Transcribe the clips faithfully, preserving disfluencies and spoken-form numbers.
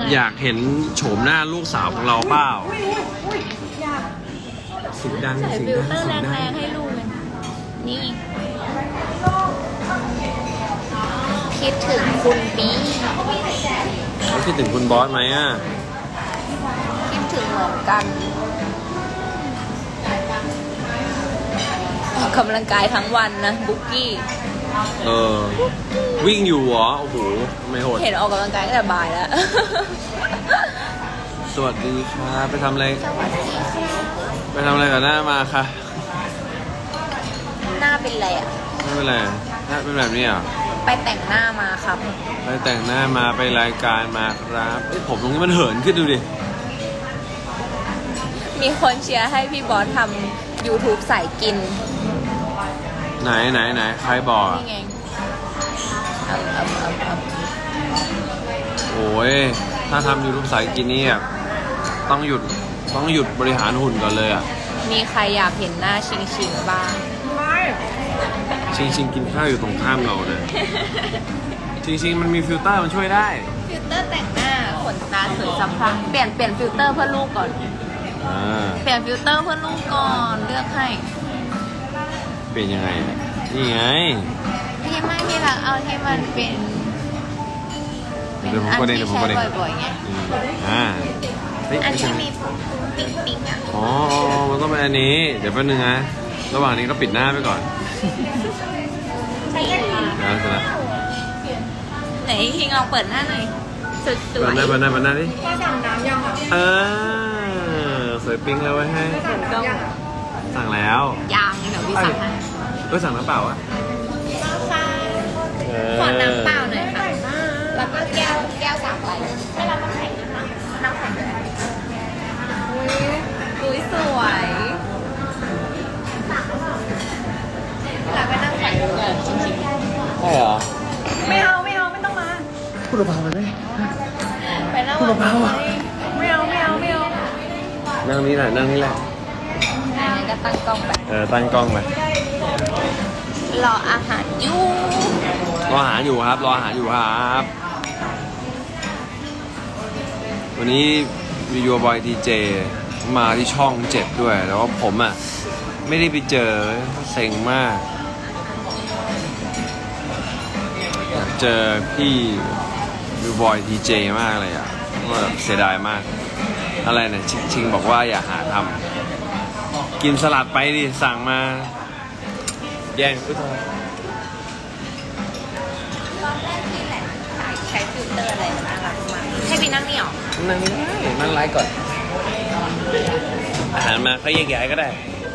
อยากเห็นโฉมหน้าลูกสาวของเราเปล่าเสียงดังใส่เสียงฟิลดังเตอร์เสียงดัแรง งๆให้ลูกเลยนี่คิดถึงคุณปีเขาคิดถึงคุณบอสไหมอ่ะคิดถึงเหมือนกันออกกำลังกายทั้งวันนะบุ๊กกี้เออวิ่งอยู่เหรอโอ้โหไม่โหดเห็นออกกำลังกายตั้งแต่บ่ายแล้วสวัสดีค่ะไปทำอะไรสวัสดีค่ะไปทำอะไรกับหน้ามาค่ะหน้าเป็นไรอ่ะไม่เป็นไรหน้าเป็นแบบนี้อ่ะไปแต่งหน้ามาครับไปแต่งหน้ามาไปรายการมาครับไอ้ผมตรงนี้มันเหินขึ้นดูดิมีคนเชียร์ให้พี่บอสทำ YouTube สายกินไหนไหนไหนใครบอกนี่ไงเอาเอาเอาเอาโอ้ยถ้าทำยูทูบสายกินนี่อ่ะต้องหยุดต้องหยุดบริหารหุ่นก่อนเลยอ่ะมีใครอยากเห็นหน้าชิงชิงบ้างชิงชิงกินข้าวอยู่ตรงข้ามเราเนี่ยชิงชิงมันมีฟิลเตอร์มันช่วยได้ฟิลเตอร์แต่งหน้าขนตาสวยสะพรั่งเปลี่ยนเปลี่ยนฟิลเตอร์เพื่อลูกก่อนเปลี่ยนฟิลเตอร์เพื่อลูกก่อนเลือกให้เปลี่ยนยังไงนี่ไงที่ไม่ที่รักเอาที่มันเป็นเป็นอันที่ใช้บ่อยๆไงอ่าอันที่มีปิ๊งปิ๊งอ่ะอ๋อมันต้องเป็นอันนี้เดี๋ยวแป๊บนึงนะระหว่างนี้ก็ปิดหน้าไปก่อนนะเสร็จแล้วไหนคิงลองเปิดหน้าหน่อยสวยๆเปิดหน้าเปิดหน้าเปิดหน้าดิก็สั่งน้ำยังอ่ะเออสวยปิ๊งเลยไว้ให้สั่งแล้วยังเดี๋ยวพี่สั่งให้ก็สั่งน้ำเปล่าอ่ะขอน้ำเปล่าหน่อยค่ะแล้วก็แก้วแก้วสามใบให้เราน้ำแข็งนะคะน้ำแข็งอุ้ยสวยหลังไปนั่งฝันดูกันจริงๆใช่เหรอไม่เอาไม่เอาไม่ต้องมาพูดเบาๆไปไหมไปนั่งพูดเบาๆอ่ะไม่เอาไม่เอาไม่เอานั่งนี่แหละนั่งนี่แหละงั้นก็ตั้งกล้องไปเออตั้งกล้องไปรออาหารอยู่รออาหารอยู่ครับรออาหารอยู่ครับวันนี้วิดีโอบอยดีเจมาที่ช่องเจ็ดด้วยแต่ว่าผมอ่ะไม่ได้ไปเจอเซ็งมากอยากเจอพี่วิดีโอบอยดีเจมากเลยอ่ะว่าเสียดายมากอะไรเนี่ยชิงบอกว่าอย่าหาทำกินสลัดไปดิสั่งมาแย่งอุ้ยใช้ฟิลเตอร์อะไรน่ารักมากให้พี่นั่งนี่หรอนั่งนี่นั่งไลฟ์ก่อนอาหารมาเขาแยกย้ายก็ได้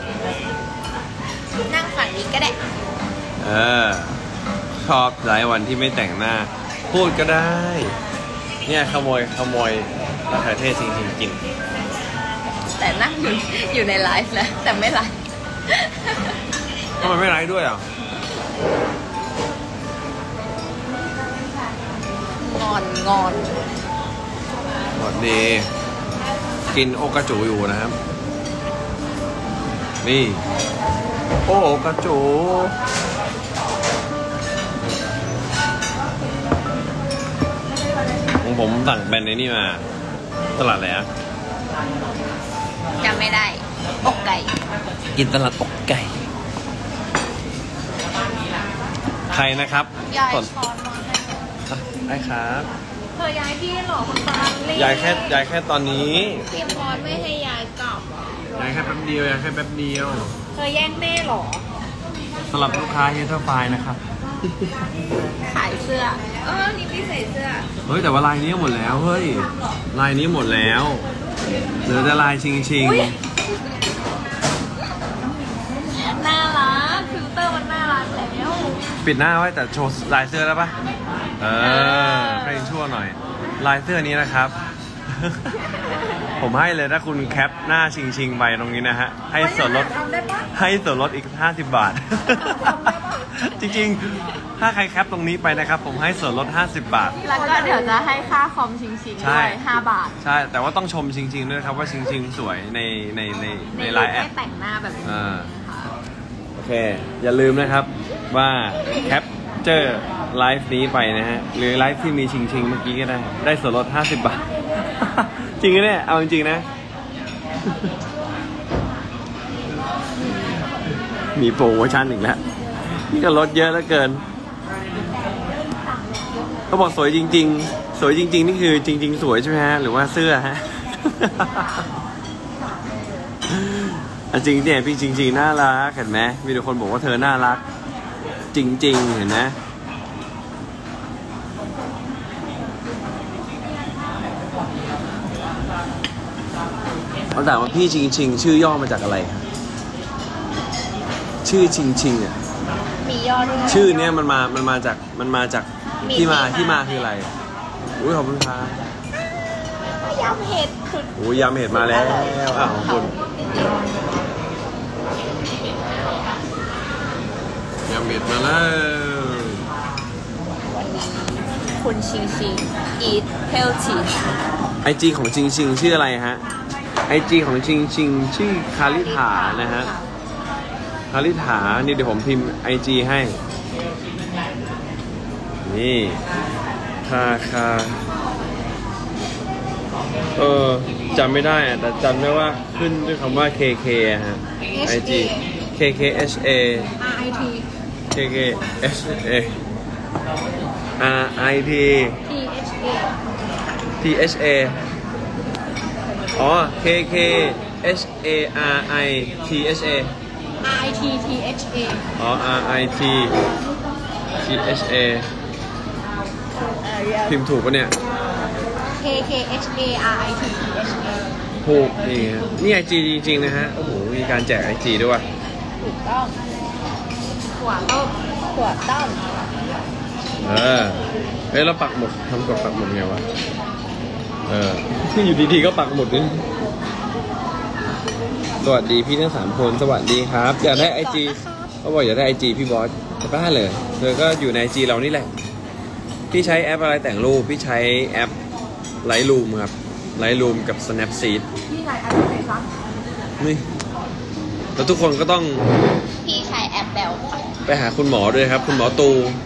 นั่งฝั่งนี้ก็ได้เออชอบหลายวันที่ไม่แต่งหน้าพูดก็ได้เนี่ยขโมยขโมยมะเขือเทศจริงๆกินแต่นั่งอยู่อยู่ในไลฟ์นะแต่ไม่ไลฟ์ทำไมไม่ไลฟ์ด้วยอ่ะงอนงอนสวัสดีกินโอกาจูอยู่นะครับนี่โอกาจูของผมสั่งแบรนด์ในนี่มาตลาดอะไรอะจำไม่ได้อกไก่กินตลาดอกไก่ใครนะครับยายช้อนมาให้ได้ครับเธอย้ายที่หรอคุณตาลี่ยายแค่ยายแค่ตอนนี้พี่พอดไม่ให้ยายกลับยายแค่แป๊บเดียวยายแค่แป๊บเดียวเธอแย่งแม่หรอสำหรับลูกค้าเฮเทอร์ไฟนะครับขายเสื้อเออนี่พี่ใส่เสื้อเฮ้ยแต่ว่าลายนี้หมดแล้วเฮ้ยลายนี้หมดแล้วเหลือแต่ลายชิงชิงน่ารักฟิลเตอร์มันน่ารักแล้วปิดหน้าไว้แต่โชว์ลายเสื้อได้ปะเออให้ชั่วหน่อยลายเสื้อนี้นะครับ ผมให้เลยถ้าคุณแคปหน้าชิงชิงไปตรงนี้นะฮะให้ส่วนลดให้ส่วนลดอีกห้าสิบบาท จริงๆถ้าใครแคปตรงนี้ไปนะครับผมให้ส่วนลดห้าสิบบาทแล้วก็เดี๋ยวจะให้ค่าคอมชิงชิงด้วยห้าบาทใช่แต่ว่าต้องชมชิงชิงด้วยครับว่าชิงชิงสวยในในในในไลน์แอปแต่งหน้าแบบนี้โอเคอย่าลืมนะครับว่าแคปเจอไลฟ์นี้ไปนะฮะหรือไลฟ์ที่มีชิงชิงเมื่อกี้ก็ได้ได้ส่วนลดห้าสิบบาทจริงเนี่ยเอาจริงๆนะ มีโปรโมชั่นอีกแล้วนี่ก็ลดเยอะแล้วเกินเขาบอกสวยจริงๆสวยจริงๆนี่คือจริงๆสวยใช่ไหมฮะหรือว่าเสื้อฮะ จริงเนี่ยพี่จริงๆน่ารักเห็นไหมมีแต่คนบอกว่าเธอน่ารักจริงๆเห็นไหมเขาถามว่าพี่จริงๆชื่อย่อมาจากอะไรชื่อจริงๆอ่ะมียอดด้วยชื่อเนี้ยมันมามันมาจากมันมาจากมีที่มาที่ที่มามาคืออะไรอุ้ยขอบคุณครับยำเห็ดคือโอ้ยยำเห็ดมาแล้วอ่ะขอบคุณยำเห็ดมาแล้วคุณชิงชิง eat healthy ไอจีของจริงๆชื่ออะไรฮะไอจีของจริงๆชื่อคาริถานะฮะคาริถานี่เดี๋ยวผมพิมพ์ไอจีให้นี่คาคาเออจำไม่ได้อะแต่จำได้ว่าขึ้นด้วยคำว่า เค เค ฮะ ไอ จี เค เค เอช เอ R I T เค เค เอช เอ อาร์ ไอ ที T H A ที เอช เอ อ๋อ เค เค เอช เอ อาร์ ไอ ที เอช เอ R I T T H A อ๋อ อาร์ ไอ ที ที เอช เอ พิมพ์ถูกปะเนี่ย K K H A R I T T H A ถูกนี่ฮะนี่ไอจีจริงๆนะฮะ โอ้โห มีการแจกไอจีด้วยว่ะถูกต้องถั่วต้มถั่วต้มเออเอ้ยเราปักหมุดทำกดปักหมุดไงวะ เออ อยู่ดีๆก็ปักหมุดนี่สวัสดีพี่ทั้งสามคน สวัสดีครับ อยากได้ไอจีเขาบอกอยากได้ไอจีพี่บอสจะบ้าเลยเธอก็อยู่ในไอจีเรานี่แหละ พี่ใช้แอปอะไรแต่งรูป พี่ใช้แอป Lightroom ครับ Lightroom กับ Snapseed พี่ชายอะไรไหนคะนี่แล้วทุกคนก็ต้องพี่ใช้แอปแบลค่ะไปหาคุณหมอด้วยครับ คุณหมอตู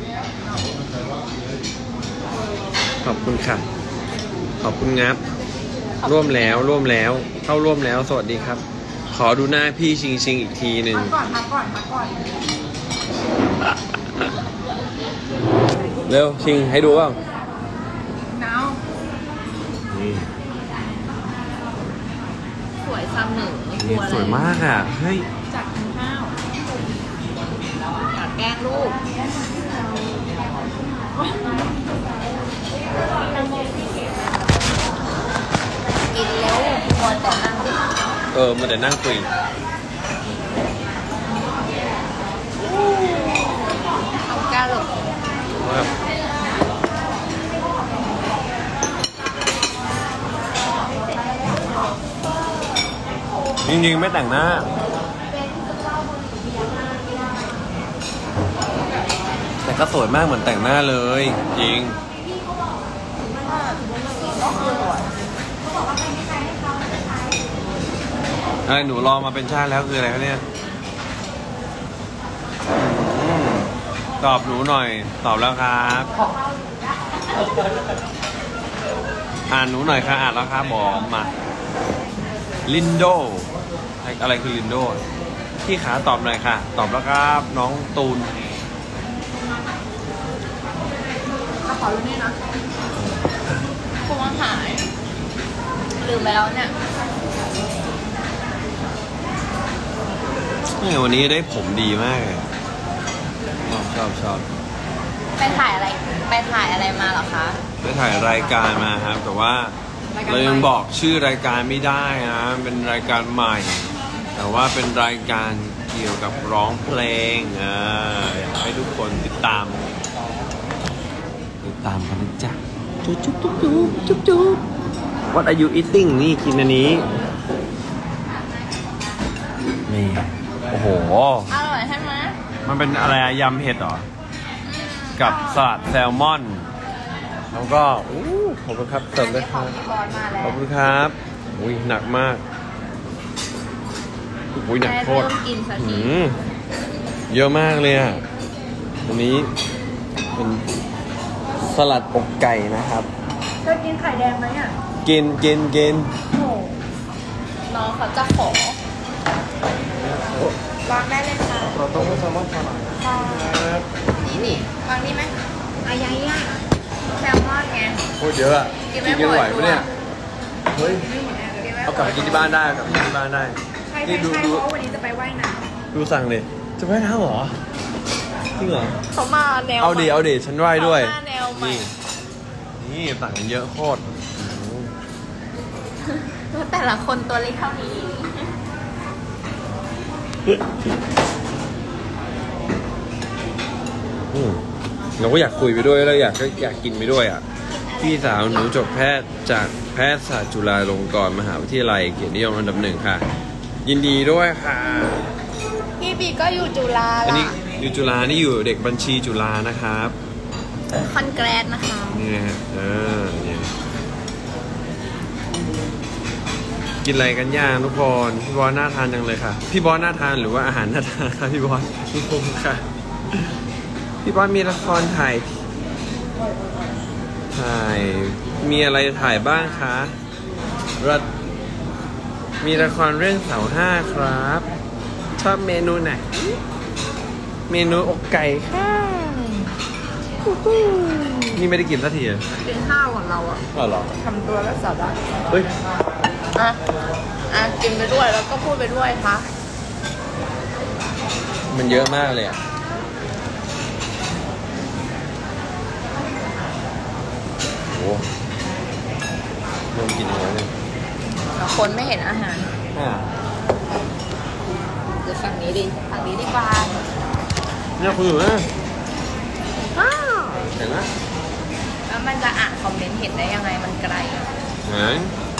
ขอบคุณค่ะ ขอบคุณงับ ร่วมแล้วร่วมแล้วเข้าร่วมแล้วสวัสดีครับ ขอดูหน้าพี่ชิงชิงอีกทีหนึ่งมาก่อนมาก่อนมาก่อนเร็วชิงให้ดูบ้างหนาวนี่สวยซ้ำหนึ่งไม่กลันี่วอะไรสวยมากอ่ะเฮ้ยจัดกินข้าวอยากแกล้งลูกกินแล้วมัวแต่นั่งเออมันแต่นั่งคุยเอาก้าหลบว่าจริงๆไม่แต่งหน้าแต่ก็สวยมากเหมือนแต่งหน้าเลยจริงอะไรหนูรอมาเป็นชาติแล้วคืออะไรครับเนี่ยอืมตอบหนูหน่อยตอบแล้วครับอ่านหนูหน่อยค่ะอ่านแล้วครับบอกมาลินโดอะไรคือลินโดพี่ขาตอบหน่อยค่ะตอบแล้วครับน้องตูนมาขอรู้นี่นะคงหายลืมไปแล้วเนี่ยเนี่ยวันนี้ได้ผมดีมากเลยชอบชอบชอบไปถ่ายอะไรไปถ่ายอะไรมาเหรอคะได้ถ่ายรายการมาครับ แต่ว่าเรายังบอกชื่อรายการไม่ได้นะเป็นรายการใหม่ แต่ว่าเป็นรายการเกี่ยวกับร้องเพลงอ่าอยากให้ทุกคนติดตามติดตามกันนะจ๊ะจุ๊บจุ๊บจุ๊บจุ๊บจุ๊บจุ๊บ What are you eating นี่กินอันนี้นี่โอ้โหอร่อยใช่ไหมมันเป็นอะไรอะยำเห็ดเหรอ กับสลัดแซลมอน แล้วก็อู้ขอบคุณครับเติมด้วยครับพี่บอลมาแล้วขอบคุณครับอุ้ยหนักมากอุ้ยหนักโคตรเริ่มกินสักทีอืมเยอะมากเลยอ่ะวันนี้เป็นสลัดอกไก่นะครับเธอกินไข่แดงไหมอ่ะกินกินกินน้องเขาจะขอวางได้เลยค่ะเราต้องแซลมอนก่อนนี่นี่วางนี่ไหมอายายอะแซลมอนไงโคตรเยอะอะกิกินนไม่กันหมดไหวปะเนี่ยเฮ้ยกินไม่หมเอาดกลับไปกินที่บ้านได้เอากลับไปกินที่บ้านได้ใช่นี่ใช่ดูใช่ดูเพราะวันนี้จะไปว่ายน้ดูสั่งเลยจะไปน้ำเหรอจริงเหรอเขามาแนวเอาดิเอาดิฉันไหว้ด้วยเขามาแนวใหม่นี่นี่สั่งกันเยอะโคตรแต่ละคนตัวเล็กเท่านี้อืมเราก็อยากคุยไปด้วยแล้วอยากก็อยากกินไปด้วยอ่ะพี่สาวหนูจบแพทย์จากแพทยศาสตร์จุฬาลงกรณ์มหาวิทยาลัยเกียรตินิยมอันดับหนึ่งค่ะ ยินดีด้วยค่ะพี่บีก็อยู่จุฬาอันล่ะนี้อยู่จุฬานี่อยู่เด็กบัญชีจุฬานะครับคอนแกรสนะคะนี่นะฮะเออเนี่ยกินอะไรกันย่างทุกคนพี่บอสน่าทานจังเลยค่ะ พี่บอสน่าทานหรือว่าอาหารน่าทานคะพี่บอสทุกคนค่ะ พี่บอสมีละครถ่ายถ่ายมีอะไรถ่ายบ้างคะรัฐมีละครเรื่องเสาห้าครับชอบเมนูไหนเมนูอกไก่ค่ะนี่ไม่ได้กินสักทีอ่ะเป็นข้าวของเราอะอ๋อเหรอทำตัวแล้วสาระเฮ้ยอ่ะ อ่ะ กินไปด้วยแล้วก็พูดไปด้วยค่ะมันเยอะมากเลยอ่ะโอ้เริ่มกินแล้วเนี่ยแต่คนไม่เห็นอาหารอ่าหรือฝั่งนี้ดีฝั่งนี้ดีกว่าเนี่ยคุณอยู่นะอ้าวเห็นไหมแล้วมันจะอ่านคอมเมนต์เห็นได้ยังไงมันไกลไหน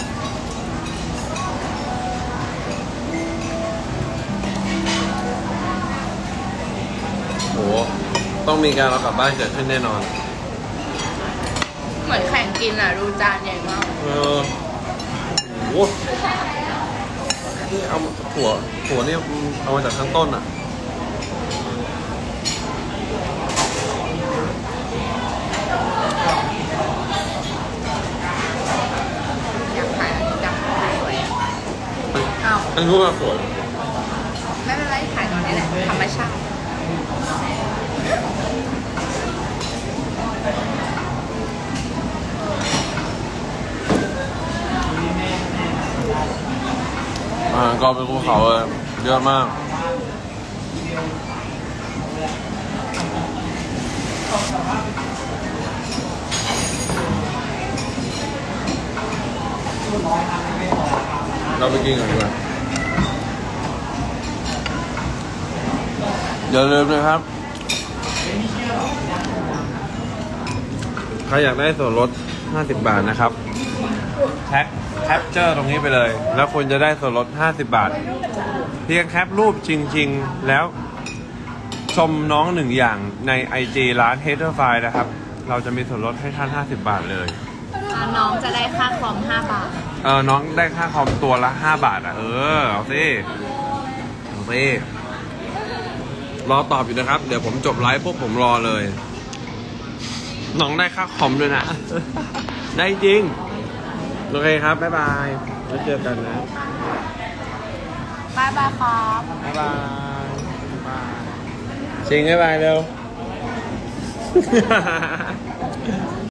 โอ้ต้องมีการเอากลับบ้านเกิดขึ้นแน่นอนเหมือนแข่งกินอ่ะ ดูจานใหญ่มากเออโอ้นี่เอาถั่วถั่วเนี่ยเอามาจากทั้งต้นอ่ะอยากถ่ายจังสวยอะอ้าวอันรู้ว่าถั่วไม่เป็นไรถ่ายตอนนี้แหละ ธรรมชาติอ่าก็เป็นภูเขาเลยเยอะมากเราไปกินกันดีกว่าอย่าลืมนะครับใครอยากได้ส่วนลดห้าสิบบาทนะครับแท็กแคปเจอร์ตรงนี้ไปเลยแล้วคุณจะได้ส่วนลดห้าสิบบาทเพียงแคปรูปจริงๆแล้วชมน้องหนึ่งอย่างใน ไอ จี ร้าน Haterfy นะครับ เราจะมีส่วนลดให้ท่านห้าสิบบาทเลยน้องจะได้ค่าคอมห้าบาทเออน้องได้ค่าคอมตัวละห้าบาทอ่ะเออเอาสิเอาสิรอตอบอยู่นะครับเดี๋ยวผมจบไลฟ์พวกผมรอเลยน้องได้ค่าคอมด้วยนะ ได้จริงโอเคครับบ๊ายบายแล้วเจอกันนะบายบายครับบ๊ายบายบ๊ายบายชิงบ๊ายบายเร็ว